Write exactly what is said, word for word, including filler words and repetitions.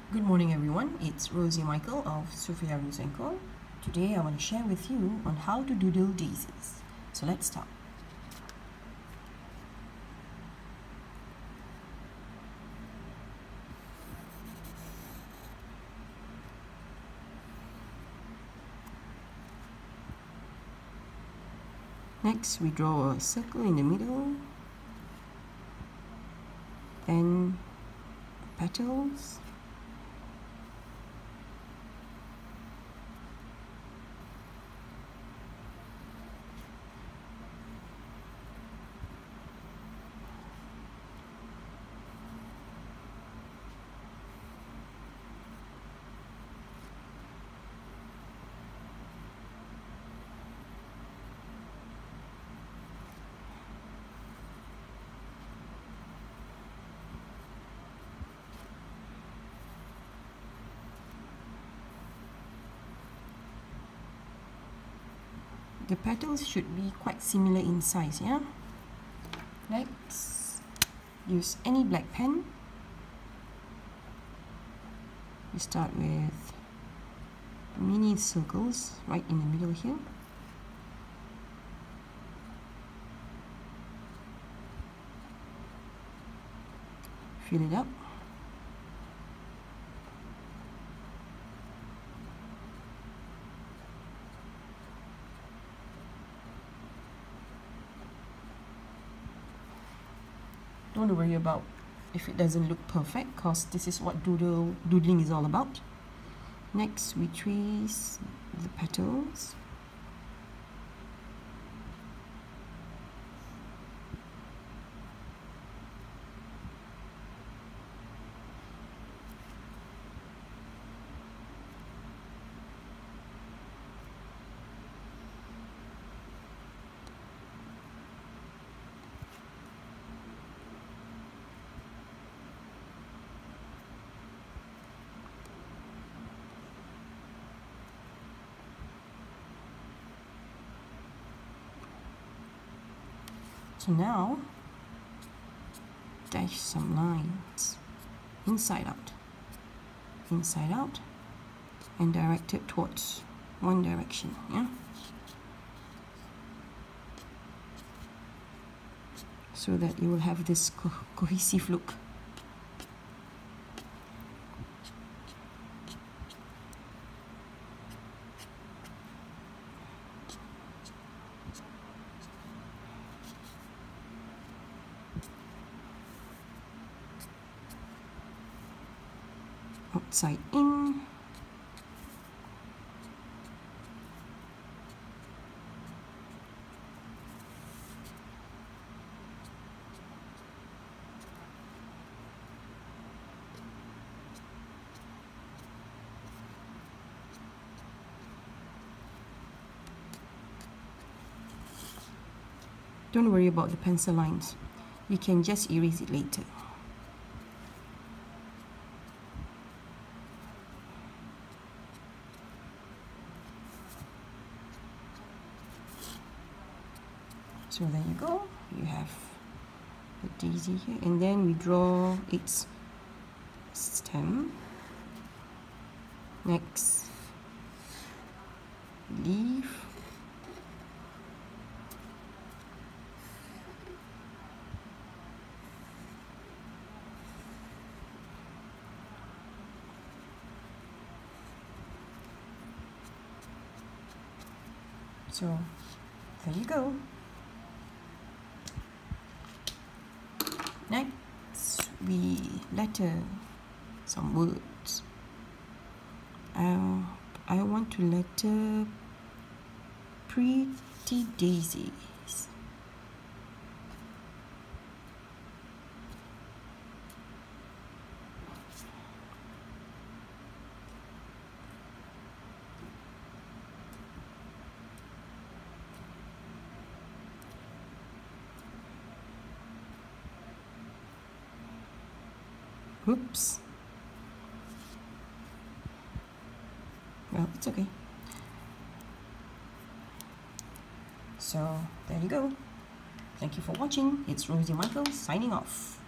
Good morning everyone, it's Rosie Michael of Suffiyarose. Today I want to share with you on how to doodle daisies. So let's start. Next we draw a circle in the middle, then petals, the petals should be quite similar in size, yeah? Next, use any black pen. You start with mini circles right in the middle here. Fill it up. Don't worry about if it doesn't look perfect, because this is what doodle doodling is all about. Next, we trace the petals. So now, dash some lines, inside out, inside out, and direct it towards one direction, yeah? So that you will have this co cohesive look. Outside in, don't worry about the pencil lines, you can just erase it later. So there you go, you have the daisy here, and then we draw its stem. Next, leaf. So there you go. Next, we letter some words. Uh, I want to letter pretty daisies. Oops. Well, it's okay. So there you go. Thank you for watching. It's Rosie Michael signing off.